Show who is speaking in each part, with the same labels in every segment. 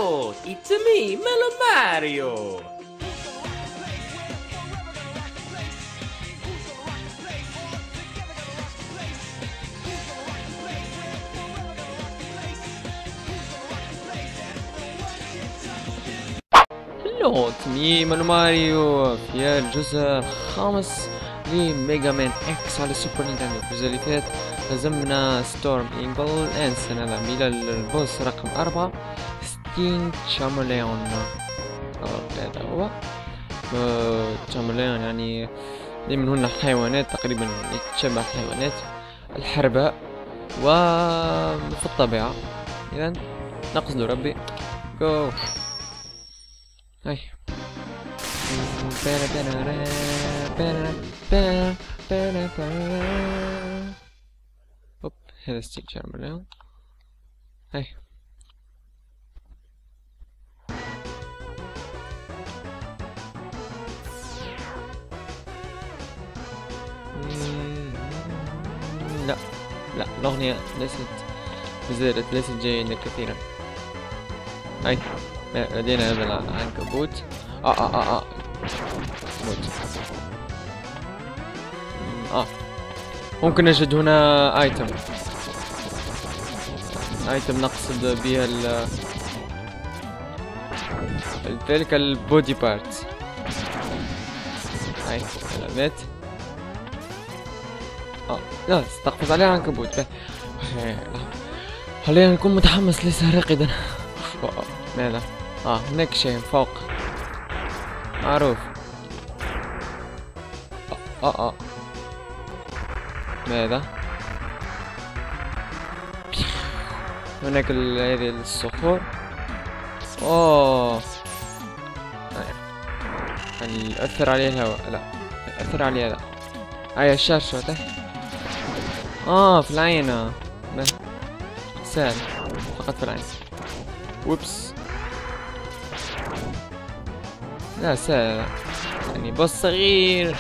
Speaker 1: Hello, it's me, Melon Mario.
Speaker 2: هلو تمي من ماريو في الجزء الخامس لميجا مان اكس على السوبر نينتندو. الجزء اللي فات هزمنا ستورم اينجل الان سنذهب الى البوس رقم 4 ستين تشاموليون. هذا هو تشاموليون، يعني من هنا حيوانات تقريبا يتشبه الحيوانات الحرباء وفي الطبيعة. اذا نقصد ربي جو هاي. اوب هذا ستيك شامل هاي. لا لا، الأغنية ليست جيدة كثيرا. هاي لدينا هذا العنكبوت. موت. ممكن نجد هنا ايتم نقصد بها تلك البودي بارت. هاي علامات. لا استقفز عليها عنكبوت. خلينا نكون متحمس ليس راقدا. ماذا؟ هناك شيء فوق معروف. ماذا؟ هناك هذه الصخور. أثر عليه الهواء. لا أثر عليه هذا. هاي الشاشة في العين. سهل فقط في العين. وبس. لا سهل، يعني بوس صغير.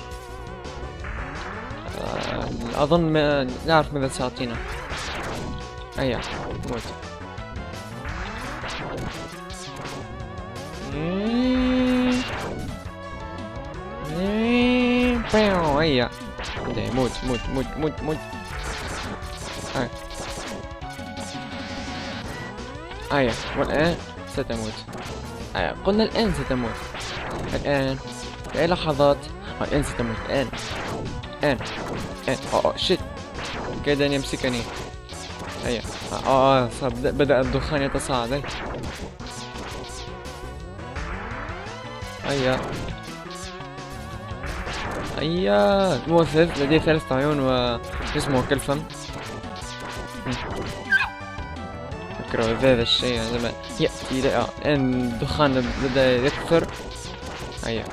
Speaker 2: أظن لا أعرف ماذا سيعطينا. أيوة موت. أيوة موت موت موت موت موت. أيوة والآن ستموت. قلنا الآن ستموت. الآن في أي لحظات. الآن ستموت. الآن شيت، كاد أن يمسكني. هيا بدأ الدخان يتصاعد. هيا موثث لديه 3 عيون وجسمه كالفم. فكروا هذا الشيء عندما يأتي. الآن الدخان بدأ يكثر. هيا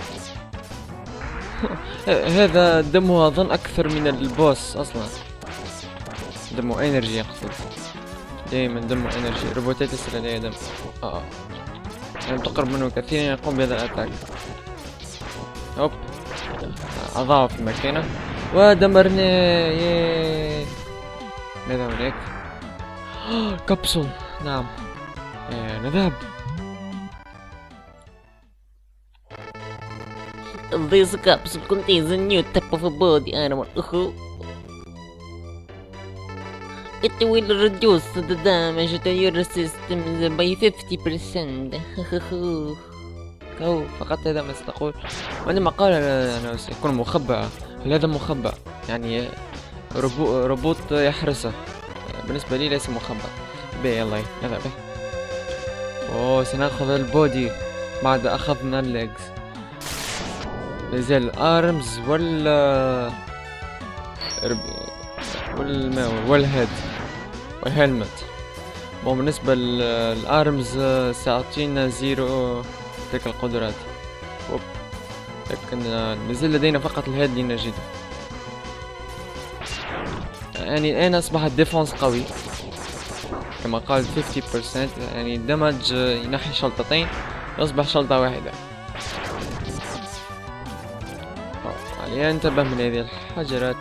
Speaker 2: هذا دمه أظن أكثر من البوس أصلا. دمه انرجي اقصد. دائما دمه انرجي. روبوتات يصير لديها دم. لم تقرب منه كثيرا يقوم بهذا الاتاك. هوب اضاعف في مكانه ودمرنا. ماذا هناك؟ كبسول. نعم نذهب.
Speaker 3: This capsule contains a new type of body armor. It will reduce the damage to your systems by 50%.
Speaker 2: فقط هذا ما ستقول. وعندما قال أنه سيكون مخبأ، هل هذا مخبأ؟ يعني روبوت يحرسه. بالنسبة لي ليس مخبأ. يلا نذهب. سنأخذ البودي بعد أخذنا الليجز. زي الارمز والهيد والهلمت. وبالنسبة للارمز سيعطينا 0 تلك القدرات. لكن نزل لدينا فقط الهيد لنجده. يعني الآن أصبح الديفونس قوي كما قال 50%. يعني دمج ينحي شلطتين يصبح شلطة واحدة. علي انتبه من هذه الحجرات.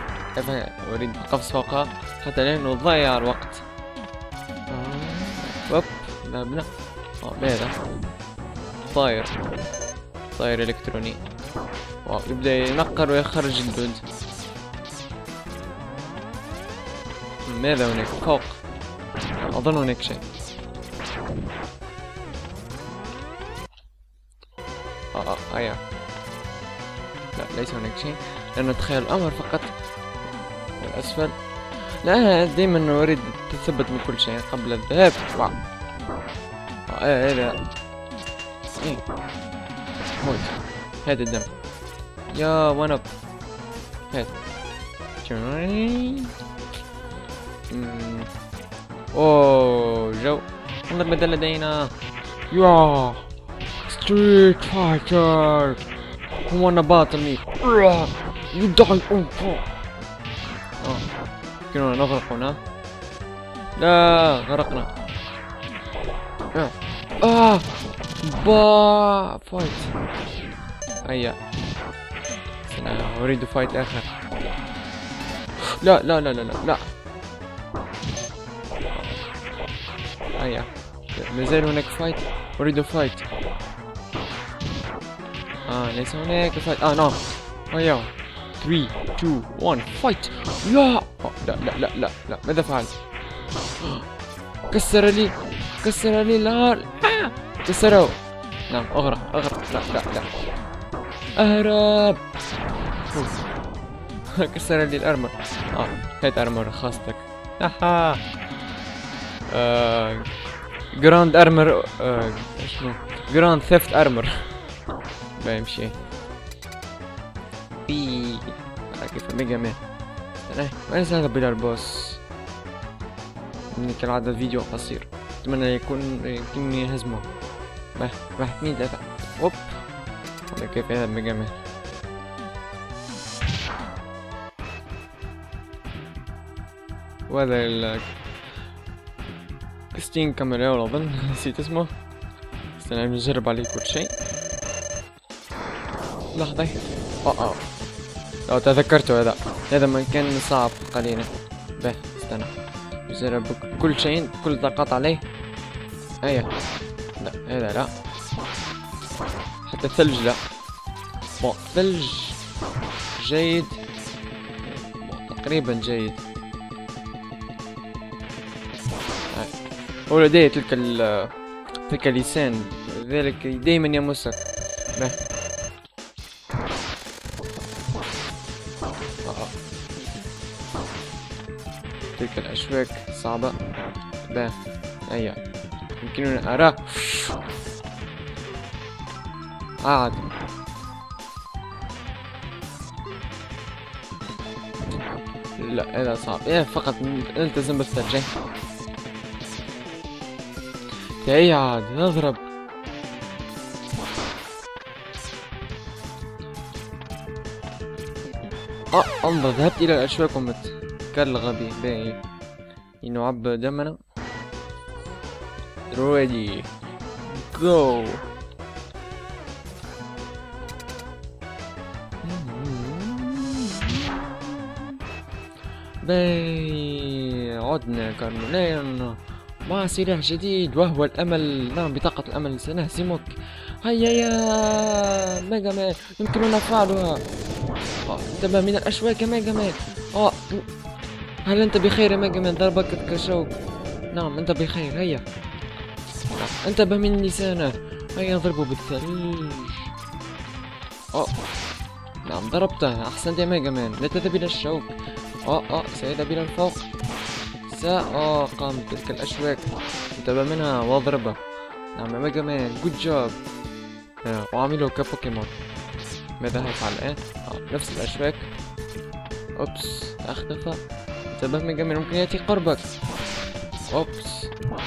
Speaker 2: أريد القفز فوقها حتى لا نضيع الوقت. اوب ذهبنا. بهذا طاير الكتروني. واو يبدا ينقر ويخرج الدود. ماذا هناك فوق؟ اظن هناك شيء. ايوه لا ليس هناك شيء، لأنه تخيل الأمر فقط الأسفل. لا دائما أريد التثبت من كل شيء قبل الذهاب. واو هذا موت. هذا الدم يا ونب. هذا اوه جو. انظر ماذا لدينا. يا ستريت فايتر هو انا باطل. يدعي يمكننا نغرق هنا. لا غرقنا. فايت. هيا اريد فايت اخر. لا لا لا لا لا لا. هيا مازال هناك فايت. اريد فايت. ليس هناك فايت. نعم. هيا 3 2 1 فايت. لا لا لا لا لا لا. ماذا فعلت؟ كسر لي لا كسره. نعم اغرق. لا لا لا اهرب. كسر لي الارمر. هات ارمر خاصتك. جراند ارمر. شنو جراند ثيفت ارمر. بيمشي بي كيف ميجا مان. وين سأذهب إلى البوس؟ كالعادة فيديو قصير، أتمنى يمكنني هزمه. واحد اثنين ثلاثة. اوب هذا كيف يذهب ميجا مان. وهذا ستين كاميرا أظن نسيت اسمه. استنى نجرب عليه كل شيء. لحظة. لو تذكرته هذا مكان صعب قليلا. استنى نجرب كل شيء، كل ضغط عليه. لا هذا لا. حتى الثلج لا. ثلج جيد. تقريبا جيد. هو لديه تلك اللسان، لذلك دائما يمسك. تلك الأشواك صعبة. هيا يمكنني أراه. عاد لا هذا صعب. فقط نلتزم بالثلج. هيا عاد نضرب. انظر ذهبت إلى الأشواك ومت كالغبي. باهي نعب دمنا. ready go. باهي عدنا كارمونين مع سلاح جديد وهو الأمل. نعم بطاقة الأمل سنهزمك. هيا يا ميجا مان يمكننا فعلها. انتبه من الأشواك يا ميجا مان. هل أنت بخير يا ميجا مان؟ ضربك كشوك. نعم أنت بخير. هيا انتبه من لسانه. هيا اضربه بالثلج. نعم ضربته. أحسنت يا ميجا مان. لا تذهب إلى الشوك. سيذهب إلى الفوق. قام تلك الأشواك. انتبه منها واضربه. نعم يا ميجا مان جود جوب. وعمله كبوكيمون. ماذا هيفعل الآن؟ نفس الأشواك. أوبس اختفى. انتبه ميجا مان ممكن يأتي قربك. أوبس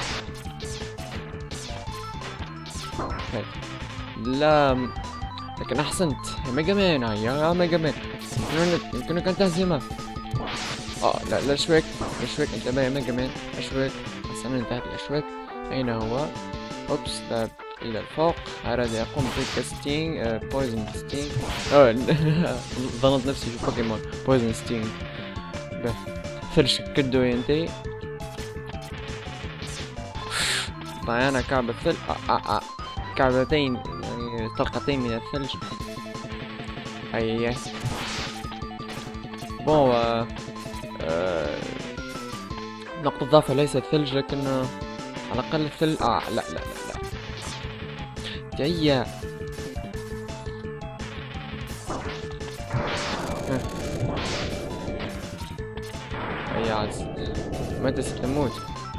Speaker 2: لا لكن أحسنت يا ميجا مان. يا ميجا مان يمكنك أن تهزمه. لا الأشواك انتبه يا ميجا مان. أشواك. حسنا انتهت الأشواك. أين هو؟ أوبس ذهب إلى الفوق. أراد يقوم بتلك ستينج. بويزن ستينج. ظننت نفسي في بوكيمون بويزن ستينج. ثلج كدو ينتهي. أعطينا كعبة ثلج. كعبتين يعني طلقتين من الثلج. أي بون نقطة ضعفها ليست ثلج لكن على الأقل الثلج. لا لا لا لا جاية. هيا عز متى ستموت؟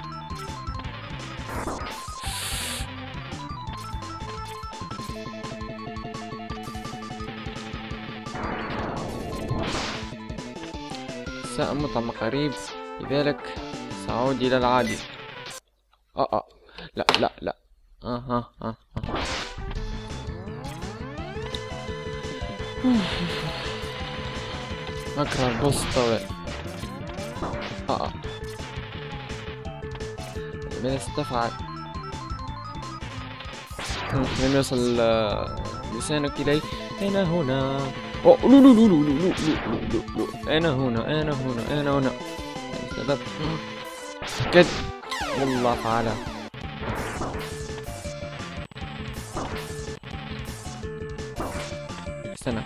Speaker 2: سأموت عما قريب، لذلك سأعود إلى العادي. لا لا لا. أكره البوس الطويل. ماذا ستفعل؟ لم يصل لسانك إلي. أنا هنا. لو لو لو لو لو لو لو. أنا هنا أنا هنا أنا هنا. السبب كد والله فعلها. استنى.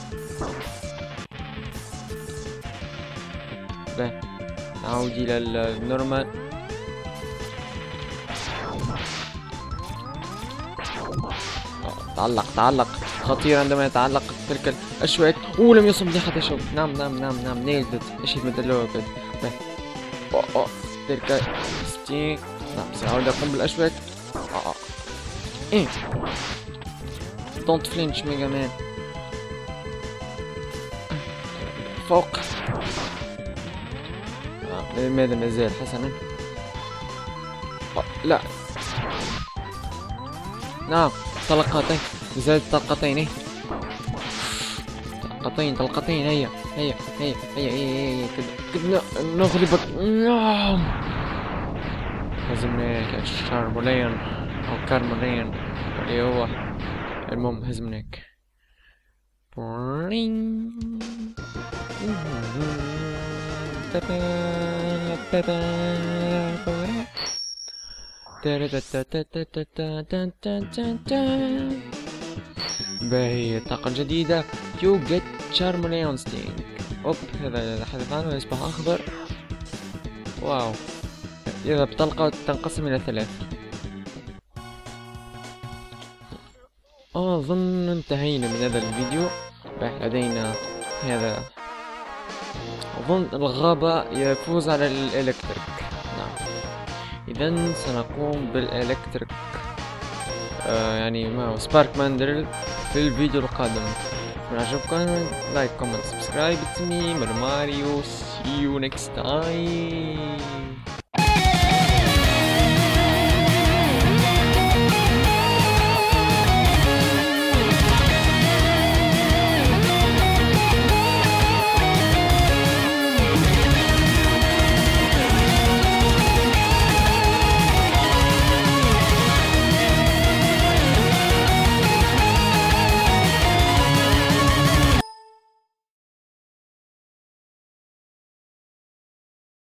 Speaker 2: لا نعود إلى النورمال. تعلق خطير عندما يتعلق تلك الأشواك. لم يصبني حتى شوك. نعم نيلت. ايش المدلوع كده. تلك 60. نعم سأعود أقوم بالأشواك. دونت فلينش ميجا مان. فوق. لماذا ما زال حسنا؟ لا نعم طلقتين. زاد طلقتين. طلقتين. هيا كدنا نغلبك. نعم هزمناك الشارمولين او كارمولين اللي هو المهم هزمناك. باهي الطاقة الجديدة you get Charmeleon Sting. هذا حدث عنه يصبح أخضر. واو يذهب طلقة تنقسم إلى 3. أظن انتهينا من هذا الفيديو. لدينا هذا أظن الغابة يفوز على الإلكتريك. نعم إذن سنقوم بالإلكتريك يعني ما هو سبارك ماندرل في الفيديو القادم. من عجبكم لايك كومنت سبسكرايب. It's me Mario. See you next time.